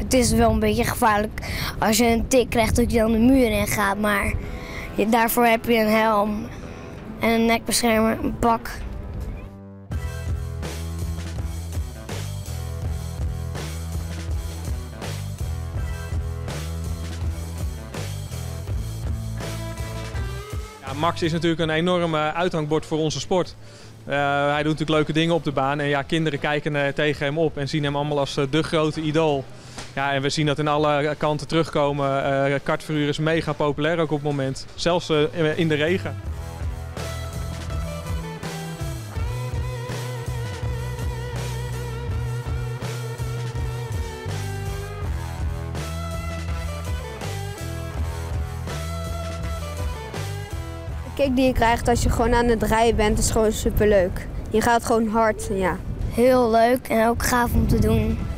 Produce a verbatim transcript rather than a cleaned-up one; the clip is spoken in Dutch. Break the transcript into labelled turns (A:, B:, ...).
A: Het is wel een beetje gevaarlijk als je een tik krijgt dat je dan de muur in gaat, maar je, daarvoor heb je een helm en een nekbeschermer, een pak.
B: Ja, Max is natuurlijk een enorm uithangbord voor onze sport. Uh, hij doet natuurlijk leuke dingen op de baan en ja, kinderen kijken uh, tegen hem op en zien hem allemaal als uh, de grote idool. Ja, en we zien dat in alle kanten terugkomen. Uh, kartverhuur is mega populair ook op het moment, zelfs uh, in de regen.
C: De kick die je krijgt als je gewoon aan het rijden bent is gewoon superleuk. Je gaat gewoon hard, ja.
A: Heel leuk en ook gaaf om te doen.